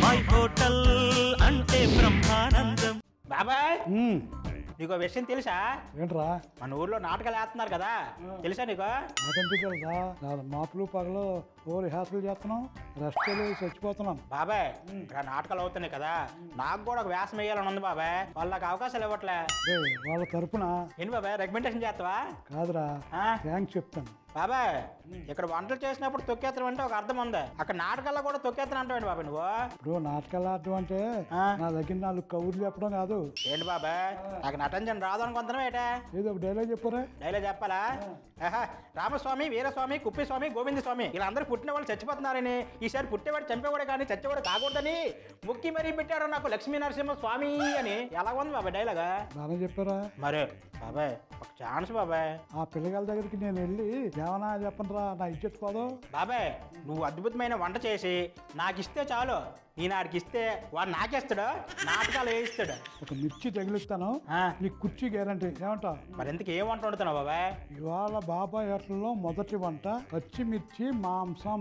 My hotel అంటే బ్రహ్మానందం. బాబాయ్ నీకు విషయం తెలుసా? ఏంట్రా? మన ఊర్లో నాటకాలు వేస్తున్నారు కదా, తెలుసా నీకు? నాకెందుకు తెలుసా? మాపులు పగలు ఓ రిహార్సల్ చేస్తున్నాం, రెస్ట్ చచ్చిపోతున్నాను. బాబాయ్ ఇక్కడ నాటకాలు అవుతున్నాయి కదా, నాకు కూడా ఒక వేషం వేయాలని ఉంది బాబాయ్. వాళ్ళకి అవకాశాలు ఇవ్వట్లే. వాళ్ళ తరపున ఏంటి బాబాయ్ రికమెండేషన్ చేస్తావా? కాదురా, థ్యాంక్స్ చెప్తాను. బాబాయ్ ఇక్కడ వంటలు చేసినప్పుడు తొక్కేత్తనం అంటే ఒక అర్థం ఉంది, అక్కడ నాటకాల్లో కూడా తొక్కేత్తనం అంటావు బాబాయ్ నువ్వు? ఇప్పుడు నాటకాలు ఆడటం అంటే నా దగ్గర 4 కబుర్లు చెప్పడం కాదు. ఏంటి బాబాయ్ నాకు నటించని రాదు అనుకుంటున్నావు ఏటా? ఏదో ఒక డైలాగ్ చెప్పురా. డైలాగ్ చెప్పాలా? రామస్వామి, వీరస్వామి, కుప్పిస్వామి, గోవింద స్వామి వీళ్ళందరూ పుట్టిన వాళ్ళు చచ్చిపోతున్నారని, ఈసారి పుట్టేవాడు చంపేవాడు కానీ చచ్చేవాడు కాకూడదని ముక్కి మరీ పెట్టారు నాకు లక్ష్మీ నరసింహ స్వామి అని. ఎలా ఉంది బాబాయ్ డైలాగ్? బాగా చెప్పారా? మరి బాబాయ్ ఒక ఛాన్స్ బాబాయ్. ఆ పిల్లగాల దగ్గరికి నేను వెళ్ళి ఏమన్నా చెప్పండిరా, నా ఇజ్జత్ పోదు. బాబాయ్ నువ్వు అద్భుతమైన వంట చేసి నాకు ఇస్తే చాలు, ఈనాడికి ఇస్తే వాడు నాకేస్తాడు, నాటకాలు వేయిస్తాడు. ఒక మిర్చి తగిలిస్తాను, నీ కుర్చీ గ్యారంటీ. ఏమంటా? మరి ఎందుకు ఏం వంట వండుతున్నావు బాబాయ్? ఇవాళ బాబాయ్ హోటల్లో మొదటి వంట పచ్చిమిర్చి మాంసం.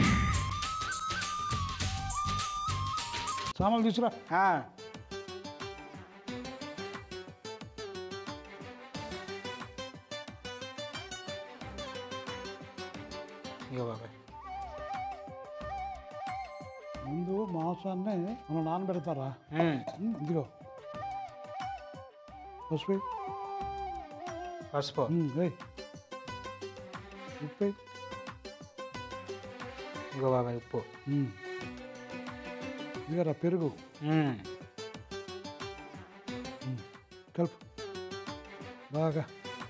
సామాన్లు తీసుకురా. బాబాయ్ ముందు మాంసాన్ని మనం నానబెడతారా? ఇదిగో పసుపు, పసుపు, ఉప్పు, ఇంకో బాబాయ్ ఉప్పు, ఇదిగోరా పెరుగు కలుపు బాగా.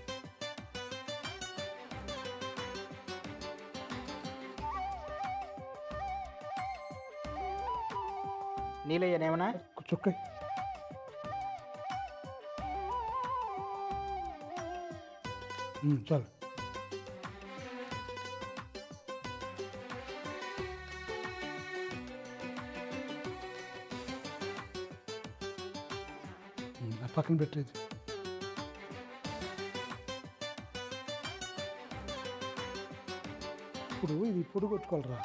నీళ్ళేమన్నా చుక్క చాలు. పక్కన పెట్టేది. ఇప్పుడు ఇది పొడి కొట్టుకోవాలరా.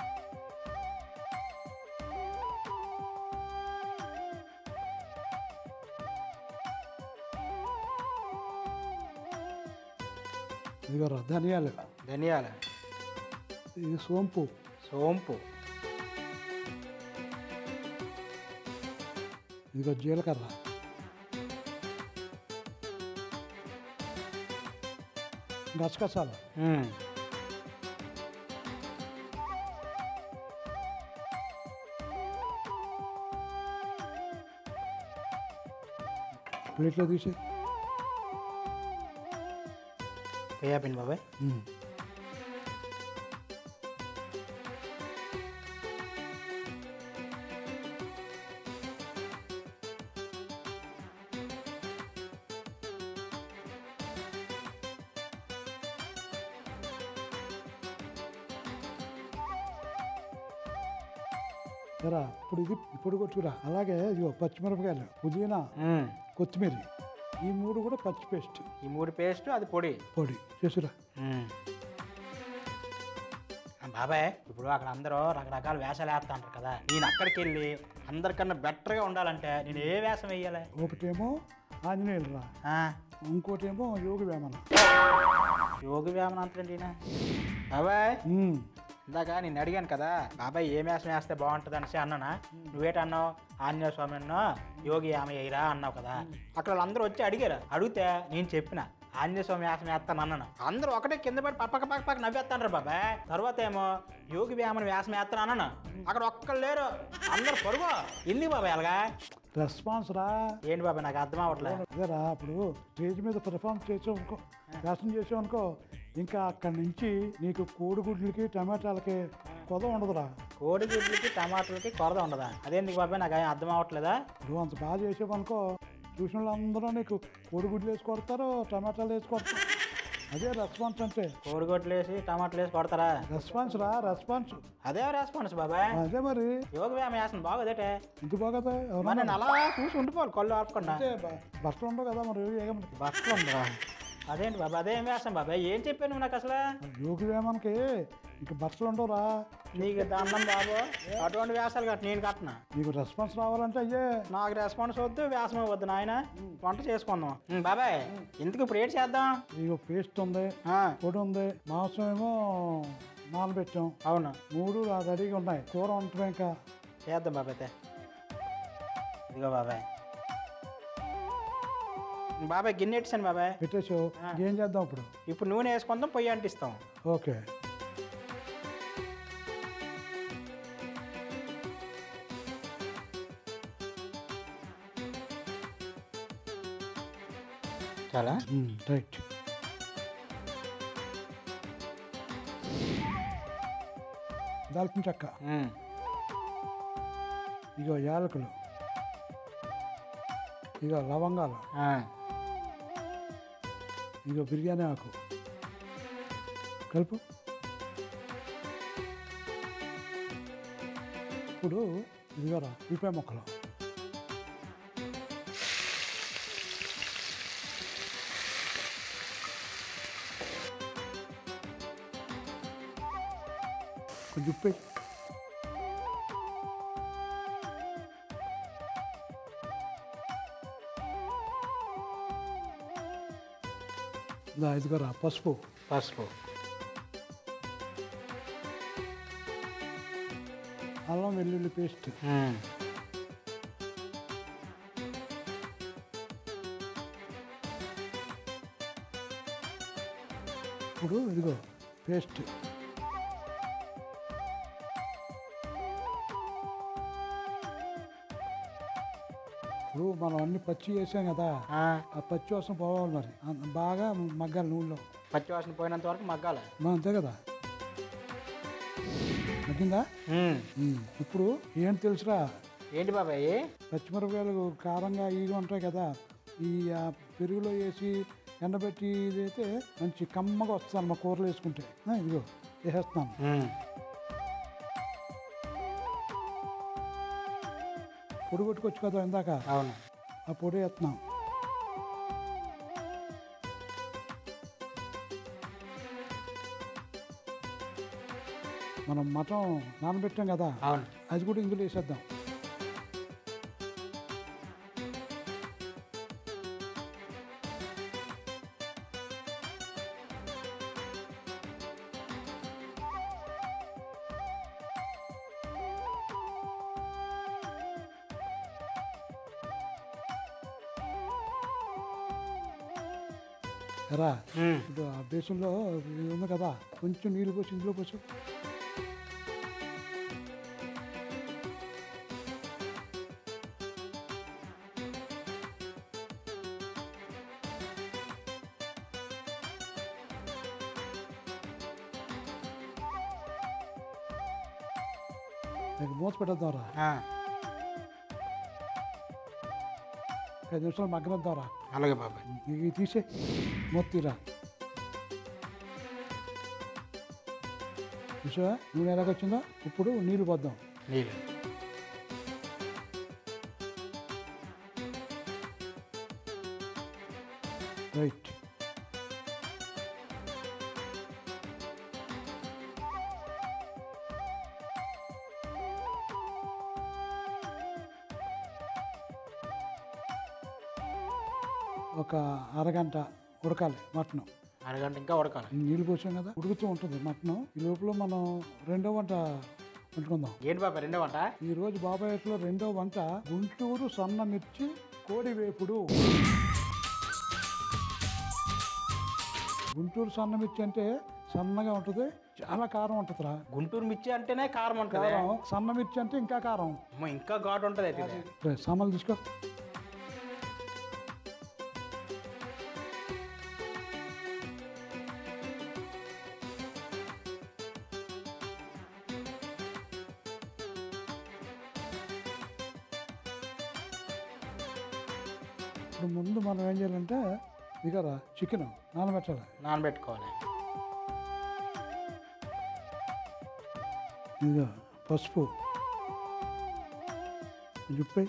ఇదిగోరా ధనియాలు, ధనియాలు, ఇది సోంపు, సోంపు, ఇదిగో జీలకర్ర, గసగసాలు, ప్లేట్లో తీసి వేయాపిండి బాబాయ్. సరే ఇప్పుడు ఇది ఇప్పుడు కొట్టుకురా. అలాగే ఇదిగో పచ్చిమిరపకాయలు, పుదీనా, కొత్తిమీర, ఈ 3 కూడా పచ్చి పేస్ట్. ఈ 3 పేస్ట్ అది పొడి పొడి చేసురా. బాబాయ్ ఇప్పుడు అక్కడ అందరూ రకరకాల వేషాలు వేస్తా అంటారు కదా, నేను అక్కడికి వెళ్ళి అందరికన్నా బెటర్గా ఉండాలంటే నేను ఏ వేషం వేయాలి? ఒకటేమో ఆంజనేయులు రా, ఇంకోటేమో యోగి వేమన. యోగి వేమన అంటే బాబాయ్ ఇందాక నేను అడిగాను కదా బాబాయ్ ఏ వేషం వేస్తే బాగుంటుంది అనేసి అన్నానా, నువ్వేటన్నావు ఆంజనేయ స్వామి అన్నా యోగి ఆమె అయ్యిరా అన్నావు కదా. అక్కడ వాళ్ళందరూ వచ్చి అడిగారు, అడిగితే నేను చెప్పిన ఆంజనేయ స్వామి వేషం వేస్తాను అన్నాను. అందరూ ఒకటే కింద పడి పక్క పక్క పక్క నవ్వేస్తాను బాబాయ్. తర్వాత ఏమో యోగి వేమన వేషం వేస్తాను అన్నాను, అక్కడ ఒక్కళ్ళు లేరు, అందరు పరుగు. ఎందుకు బాబాయ్ అలాగా? రెస్పాన్స్ రా. ఏంటి బాబాయ్ నాకు అర్థం అవ్వట్లేదు. అదేరా, ఇప్పుడు స్టేజ్ మీద పెర్ఫార్మ్ చేసావు వేషం చేసావు అనుకో, ఇంకా అక్కడి నుంచి నీకు కోడిగుడ్లకి టమాటాలకి కొద ఉండదురా. కోడిగుడ్లకి టమాటాలకి కొరద ఉండదా? అదేందుకు బాబాయ్ నాకు అర్థం అవ్వట్లేదా? నువ్వు అంత బాగా చేసావు అనుకో, చూసిన వాళ్ళందరూ నీకు కోడిగుడ్లు వేసి కొడతారు, టమాటాలు వేసి కొడతారు. అదే రెస్పాన్స్ అంటే. కోడిగుడ్లు వేసి టమాటాలు వేసి కొడతారా? రెస్పాన్స్ రా, రెస్పాన్స్. అదే రెస్పాన్స్ బాబాయ్. అదే మరి యోగ వ్యాయామం వేస్తుంది బాగోదేటే? ఇంటి బాగోదా? నేను అలా చూసి ఉండిపోవాలి కళ్ళు ఆపకుండా. బట్టలు ఉండవు కదా మరి. బట్టలు ఉండవా? అదేంటి బాబా అదేం వేస్తాం బాబాయ్ ఏం చెప్పాను నువ్వు నాకు అసలు యోగ వ్యాయామానికి ఇంక బస్సులు ఉండవురా. నీకు దండం బాబు అటువంటి వేసాలు కట్ట నేను కట్టనా నీకు రెస్పాన్స్ రావాలంటే అయ్యే. నాకు రెస్పాన్స్ వద్దు వ్యాసం వద్దు నాయన వంట చేసుకుందాం బాబాయ్ ఎందుకు ఇప్పుడు ఏడు చేద్దాం ఇక పేస్ట్ ఉంది, పొడి ఉంది, మాంసం ఏమో నానబెట్టాం. అవును 3 రెడీగా ఉన్నాయి. కూర ఉంటుంది ఇంకా చేద్దాం బాబాయ్ అయితే ఇదిగో బాబాయ్ బాబాయ్ గిన్నె ఎట్టాను బాబాయ్ పెట్టేసావు. ఏం చేద్దాం ఇప్పుడు? ఇప్పుడు నూనె వేసుకుందాం పొయ్యి అంటిస్తాం. ఓకే. చాలా రైట్. దాల్చిన చెక్క, ఇగో యాలకులు, ఇగో లవంగాలు, ఇగో బిర్యానీ ఆకు కలుపు. ఇప్పుడు ఇదిగోరా ఉల్లిపాయ ముక్కలు, కొంచెం ఉప్పు వేయి. ఇదిగోరా పసుపు, అల్లం వెల్లుల్లి పేస్ట్, ఇప్పుడు ఇదిగో పేస్ట్, ఇప్పుడు మనం అన్ని పచ్చి వేసాం కదా, ఆ పచ్చి వాసన పోవాలి మరి. బాగా మగ్గాలి నూనెలో. పచ్చి వాసన పోయినంత వరకు మగ్గాలి. అంతే కదా. మగ్గిందా? ఇప్పుడు ఏంటి తెలుసురా? ఏంటి బాబాయ్? పచ్చిమిరపకాయలు కారంగా ఇవి ఉంటాయి కదా, ఈ పెరుగులో వేసి ఎండబెట్టి ఇదైతే మంచి కమ్మగా వస్తుంది అన్నమాట కూరలు వేసుకుంటే. ఇదిగో వేసేస్తున్నాను. పొడి కొట్టుకొచ్చు కదా ఇందాక. అవును. ఆ పొడి వేస్తున్నాం. మనం మటన్ నానబెట్టాం కదా, అవును, అది కూడా ఇందులో వేసేద్దాం. ఎరా ఇప్పుడు ఆ బేసన్లో ఉంది కదా, కొంచెం నీళ్ళు పోసి ఇందులో పోసు. మూత పెట్టేద్దాంరా. 5 నిమిషాలు మగ్గనిద్దాంరా. అలాగే బాబాయ్. ఇవి తీసే మూత తీరా. చూసావా నూనె ఎలాగొచ్చిందో? ఇప్పుడు నీళ్ళు పోద్దాం. నీళ్ళు రైట్. ఒక అరగంట ఉడకాలి మటన్. అరగంట ఇంకా ఉడకాలి. నీళ్ళు పోసాం కదా, ఉడుకుతూ ఉంటుంది మటన్. ఈ లోపల మనం రెండో వంట వండుకుందాం. ఏంటి బాబాయ్ రెండో వంట? ఈరోజు బాబాయ్లో రెండో వంట గుంటూరు సన్న మిర్చి కోడి వేపుడు. గుంటూరు సన్న మిర్చి అంటే సన్నగా ఉంటుంది, చాలా కారం ఉంటుందిరా. గుంటూరు మిర్చి అంటేనే కారం ఉంటుంది. కారం. సన్న మిర్చి అంటే ఇంకా కారం, ఇంకా ఘాటు ఉంటుంది. అయితే సామాన్లు తీసుకో. ఇప్పుడు ముందు మనం ఏం చేయాలంటే ఇకరా చికెన్ నానబెట్టాలి. నానబెట్టుకోవాలి. ఇదిగో పసుపు, ఉప్పు,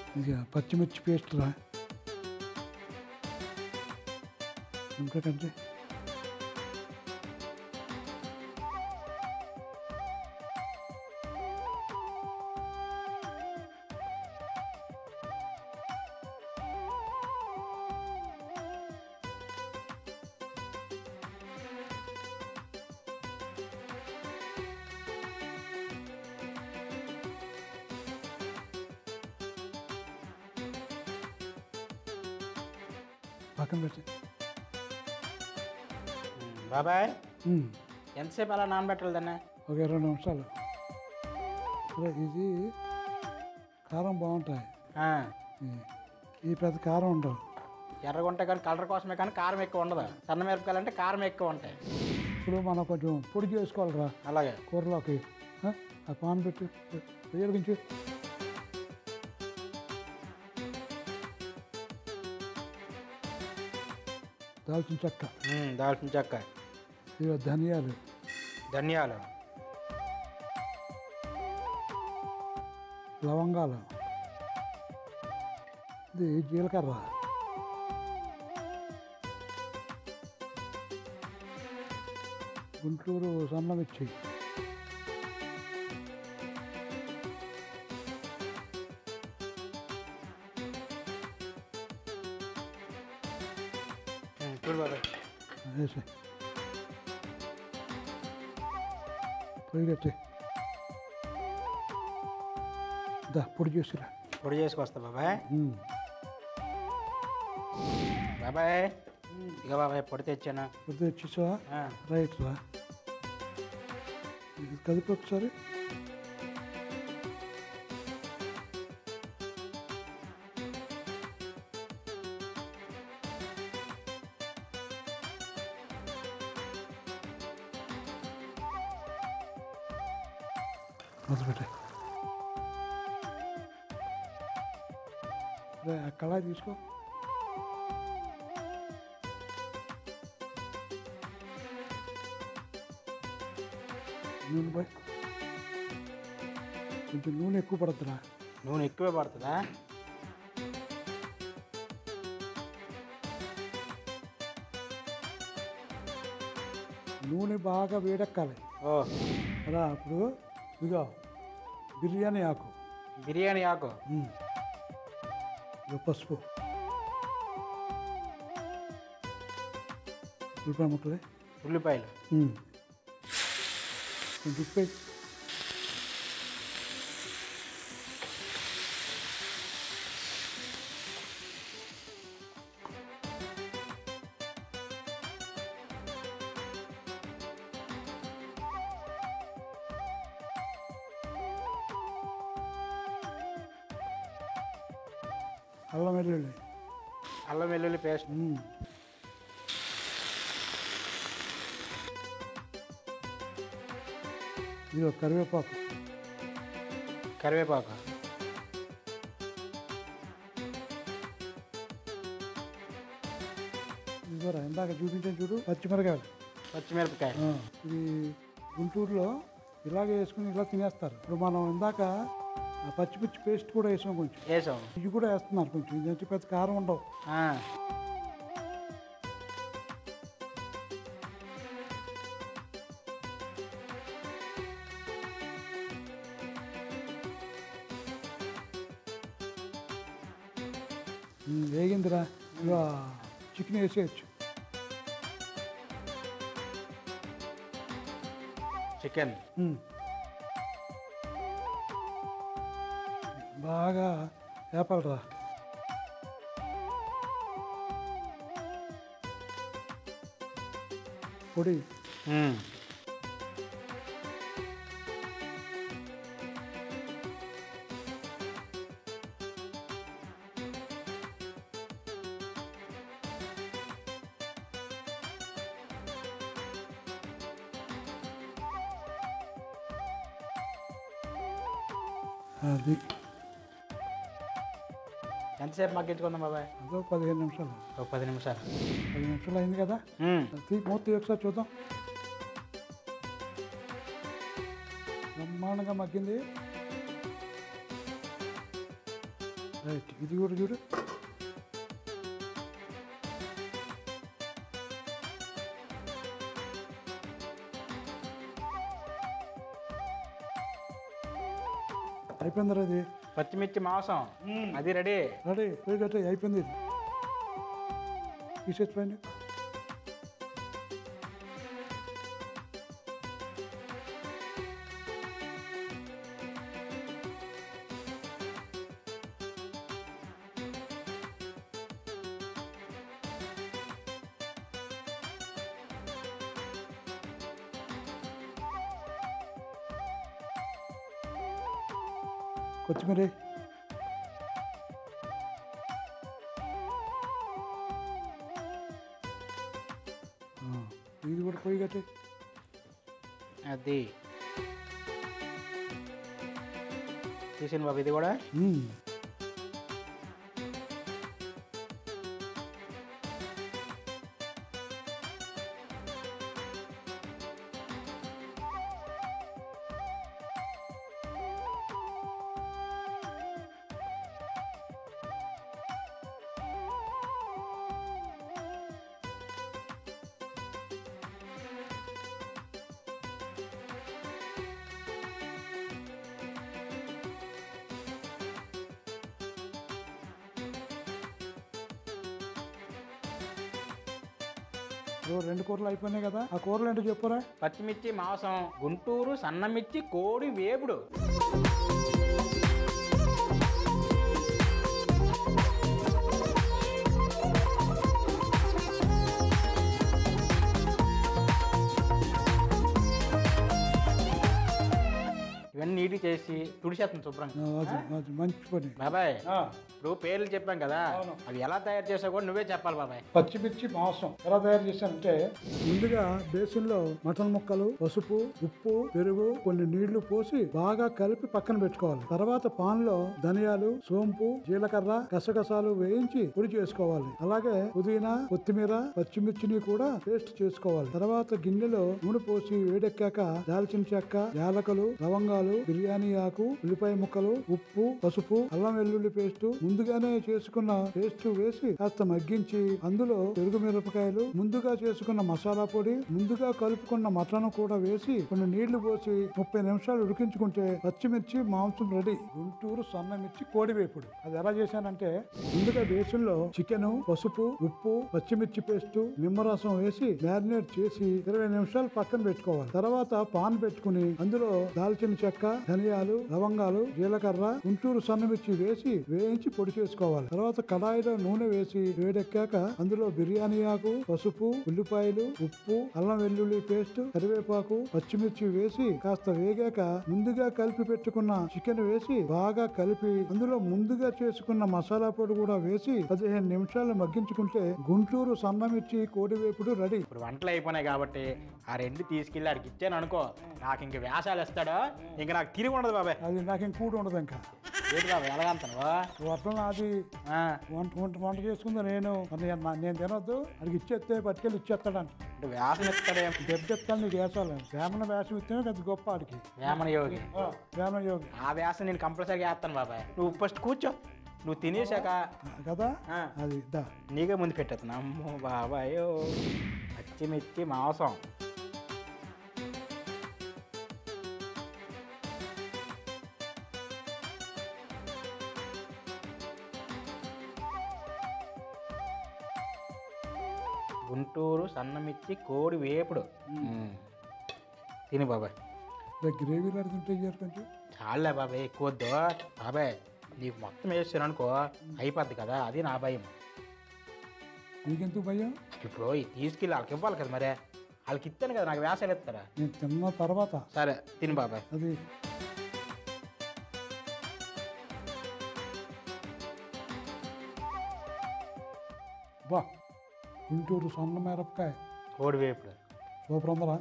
ఇక పచ్చిమిర్చి పేస్ట్ రా ఇంకోటంటే పక్కన పెట్టి బాబాయ్ ఎంతసేపు అలా నానబెట్టాలి దాన్ని? ఒక 20 నిమిషాలు. ఇది కారం బాగుంటాయి. ఈ పెద్ద కారం ఉండవు. ఎర్రగా ఉంటాయి కానీ కలర్ కోసమే, కానీ కారం ఎక్కువ ఉండదు. సన్న మిరపకాయలు అంటే కారం ఎక్కువ ఉంటాయి. ఇప్పుడు మనం కొంచెం పొడి చేసుకోవాలిరా. అలాగే కూరలోకి ఆ పాన్ పెట్టి వెలిగించి దాల్చిన చెక్క, దాల్చిన చెక్క, ఇవి ధనియాలు, ధనియాలు, లవంగాలు, ఇది జీలకర్ర, గుంటూరు సన్నమిర్చి, వేసి పొయ్యి కట్టి పొడి చేసిరా. పొడి చేసుకొస్తా బాబాయ్. బాబాయ్ ఇక బాబాయ్ పొడి తెచ్చాను. పొడి తెచ్చేసావా? రైట్ రా. కలిపి ఒకసారి. మొదలుపెట్టే కళాయి తీసుకో. నూనె పోయి కొంచెం నూనె ఎక్కువ పడుతుందా? నూనె ఎక్కువే పడుతుందా? నూనె బాగా వేడెక్కాలి. రా అప్పుడు ఇదిగో బిర్యానీ ఆకు, బిర్యానీ ఆకు, పసుపు, ఉల్లిపాయ ముక్కలు, ఉల్లిపాయలు, కొంచెం ఉప్పు, అల్లం వెల్లుల్లి, అల్లం వెల్లుల్లి పేస్ట్, ఇదిగో కరివేపాకు, కరివేపాకు, ఇదిగోరా ఇందాక చూపించాను చూడు పచ్చిమిరకాయలు, పచ్చిమిరపకాయ. ఇది గుంటూరులో ఇలాగే వేసుకుని ఇలా తినేస్తారు. ఇప్పుడు మనం ఇందాక పచ్చిమిర్చి పేస్ట్ కూడా వేసాం, కొంచెం వేసాం, ఇది కూడా వేస్తున్నారు కొంచెం. ఇది పెద్ద కారం ఉండవు. వేగిందిరా. ఇక చికెన్ వేసేయచ్చు. చికెన్ బాగా వేపాలరా. పొడి అది. ఎంతసేపు మగ్గించుకుందాం బాబాయ్? అదో 15 నిమిషాలు. ఒక 10 నిమిషాలు. 10 నిమిషాలు అయింది కదా. మూత ఒకసారి చూద్దాం. బ్రహ్మాండంగా మగ్గింది. రైట్ ఇది కూడా చూడు. అయిపోయిందిరా అది. పచ్చిమిర్చి మాంసం అది రెడీ. రెడీ పోయి కట్టే అయిపోయింది. ఇది తీసేసిపోయింది. కొత్తిమీర ఇది కూడా పోయి కట్టే. అది తీసిన బాబు ఇది కూడా. రెండు కూరలు అయిపోయినాయి కదా. ఆ కూరలు ఏంటో చెప్పురా. పచ్చిమిర్చి మాంసం, గుంటూరు సన్నమిర్చి కోడి వేపుడు. ఇవన్నీ నీటి చేసి తుడిచేస్తాను శుభ్రంగా. అది మంచి పని బాబాయ్. ఇప్పుడు పేర్లు చెప్పాం కదా, అవి ఎలా తయారు చేసావు కూడా నువ్వే చెప్పాలి బాబాయ్. పచ్చిమిర్చి మాంసం ఎలా తయారు చేశానంటే, ముందుగా బేసిన్లో మటన్ ముక్కలు, పసుపు, ఉప్పు, పెరుగు, కొన్ని నీళ్లు పోసి బాగా కలిపి పక్కన పెట్టుకోవాలి. తర్వాత పాన్ లో ధనియాలు, సోంపు, జీలకర్ర, గసగసాలు వేయించి పొడి చేసుకోవాలి. అలాగే పుదీనా, కొత్తిమీర, పచ్చిమిర్చిని కూడా పేస్ట్ చేసుకోవాలి. తర్వాత గిన్నెలో నూనె పోసి వేడెక్కాక దాల్చిన చెక్క, యాలకులు, లవంగాలు, బిర్యానీ ఆకు, ఉల్లిపాయ ముక్కలు, ఉప్పు, పసుపు, అల్లం వెల్లుల్లి పేస్ట్ ముందుగానే చేసుకున్న పేస్ట్ వేసి కాస్త మగ్గించి అందులో పెరుగు మిరపకాయలు, ముందుగా చేసుకున్న మసాలా పొడి, ముందుగా కలుపుకున్న మటన్ కూడా వేసి కొన్ని నీళ్లు పోసి 30 నిమిషాలు ఉడికించుకుంటే పచ్చిమిర్చి మాంసం రెడీ. గుంటూరు సన్నమిర్చి కోడి వేపుడు. అది ఎలా చేశానంటే, ముందుగా బేసిన్లో చికెన్, పసుపు, ఉప్పు, పచ్చిమిర్చి పేస్ట్, నిమ్మరసం వేసి మ్యారినేట్ చేసి 20 నిమిషాలు పక్కన పెట్టుకోవాలి. తర్వాత పాన్ పెట్టుకుని అందులో దాల్చిన చెక్క, ధనియాలు, లవంగాలు, జీలకర్ర, గుంటూరు సన్నమిర్చి వేసి వేయించి పొడి చేసుకోవాలి. తర్వాత కడాయిలో నూనె వేసి వేడెక్కాక అందులో బిర్యానీ ఆకు, పసుపు, ఉల్లిపాయలు, ఉప్పు, అల్లం వెల్లుల్లి పేస్ట్, కరివేపాకు, పచ్చిమిర్చి వేసి కాస్త వేగాక ముందుగా కలిపి పెట్టుకున్న చికెన్ వేసి బాగా కలిపి అందులో ముందుగా చేసుకున్న మసాలా పొడి కూడా వేసి 15 నిమిషాలు మగ్గించుకుంటే గుంటూరు సన్నమిర్చి కోడి వేపుడు రెడీ. ఇప్పుడు వంటలు అయిపోయినాయి కాబట్టి ఆ రెండు తీసుకెళ్ళి ఆడికి ఇచ్చాను అనుకో, నాకు ఇంక వేషాలు ఇస్తాడో ఇంక నాకు తిరిగి ఉండదు బాబాయ్. అది నాకు ఇంక కూడు ఉండదు. ఇంకా ఏంటి బాబాయ్ ఎలాగంటాను వర్షం అది వంట చేసుకుందా నేను తినొద్దు, అడిగి ఇచ్చేస్తే పట్టుకెళ్ళి ఇచ్చేస్తాడంట. వేషం ఇస్తాడే చెప్తాను నీకు వేసాలి. వేమన వేషం ఇస్తేనే పెద్ద గొప్ప ఆడికి. వేమన యోగి. వేమన యోగి ఆ వేషం నేను కంపల్సరీగా వేస్తాను బాబాయ్. నువ్వు ఫస్ట్ కూర్చో, నువ్వు తినేసాక కదా అది నీకే ముందు పెట్టేస్తాను. అమ్మో బాబాయో పచ్చిమిర్చి మాంసం. గుంటూరు సన్నమిర్చి కోడి వేపుడు. తిని బాబాయ్. గ్రేవీ తింటే కొంచెం చాలే బాబాయ్, ఎక్కువ వద్దు బాబాయ్. నీకు మొత్తం వేసాను అనుకో అయిపోద్ది కదా, అది నా భయం. నీకెందుకు భయం? ఇప్పుడు తీసుకెళ్ళి వాళ్ళకి ఇవ్వాలి కదా, మరే వాళ్ళకి ఇస్తాను కదా, నాకు వేసాలు ఇస్తారా? నేను తిన్న తర్వాత సరే తిని బాబాయ్. అది బా గుంటూరు సన్న మిరపకాయ కోడి వేపుడు సూపర్ ఉందరా.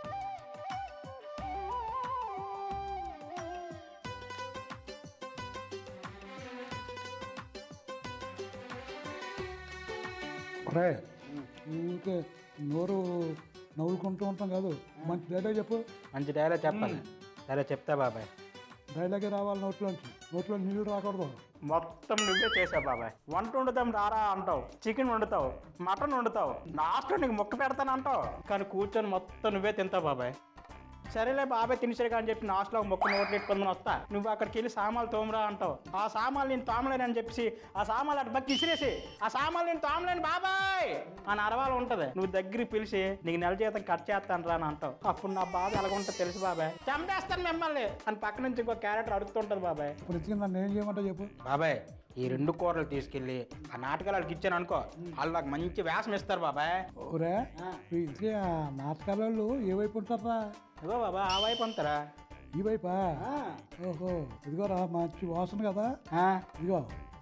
రే ఊరికే నోరు నవ్వుకుంటూ ఉంటాం కాదు, మంచి డైలాగ్ చెప్పు. మంచి డైలాగ్ చెప్పాలి. సరే చెప్తా బాబాయ్. డైలాగే రావాలి నోట్లోంచి. నోట్లో నీళ్ళు రాకూడదు. మొత్తం నువ్వే చేసావు బాబాయ్. వంట వండుతాం రారా అంటావు, చికెన్ వండుతావు, మటన్ వండుతావు, లాస్ట్లో నీకు ముక్క పెడతాను అంటావు, కానీ కూర్చొని మొత్తం నువ్వే తింటావు బాబాయ్. సరేలే బాబాయ్ తినిసరిగా అని చెప్పి లాస్ట్లో మొక్క నోట్లు పెట్టుకొని వస్తా, నువ్వు అక్కడికి వెళ్ళి సామాన్లు తోమరా అంటావు. ఆ సామాన్లు నేను తోమలేను అని చెప్పేసి ఆ సామాన్లు అటు బక్కి ఇసిరేసి ఆ సామాన్లు నేను తోమలేను బాబాయ్ అని అరవాలు ఉంటుంది. నువ్వు దగ్గరికి పిలిచి నీకు నెల జీతం కట్ చేస్తాను రా అని అంటావు. అప్పుడు నా బాధ ఎలాగుంటుంది తెలుసు బాబాయ్. చంపేస్తాను మిమ్మల్ని అని పక్క నుంచి ఇంకో క్యారెక్టర్ అడుగుతుంటుంది బాబాయ్. ఇప్పుడు ఇచ్చి నన్ను ఏం చేయమంటావు చెప్పు. బాబాయ్ ఈ 2 కూరలు తీసుకెళ్ళి ఆ నాటకాలు వాళ్ళకి ఇచ్చాను అనుకో, వాళ్ళు నాకు మంచి వేషం ఇస్తారు బాబాయ్. ఓరే ఇంకే నాటకాల వాళ్ళు ఏ వైపు ఉంటారా? ఇగో బాబా ఆ వైపు అంటారా? ఈ వైపా? ఓహో ఇదిగోరా మంచి వాసన కదా. ఇదిగో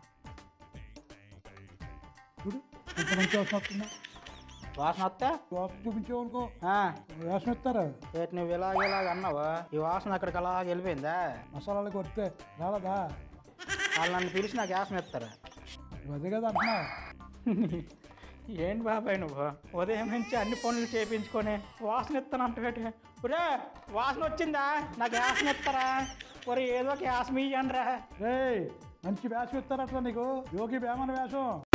చూడు ఎంత మంచి వాసన వస్తుందా. వాసన వస్తా వాసన చూపించేవనుకో వేషం ఇస్తారు. నువ్వు ఇలాగ అన్నావు, ఈ వాసన అక్కడికి అలాగ వెళ్ళిపోయిందా? మసాలాలు కొడితే రాలదా? వాళ్ళు నన్ను పిలిచి నాకు వేషం ఇస్తారా? అదే కదా అంటున్నా. ఏంటి బాబాయ్ నువ్వు ఉదయం నుంచి అన్ని పనులు చేయించుకొని వాసన ఇస్తానంటే, ఒరే వాసన వచ్చిందా నాకు వేసన ఇస్తారా? ఒరే ఏదో ఒక వేసం ఇయ్యండి రా. మంచి వేషం ఇస్తారట్లా నీకు, యోగి వేమన వేషం.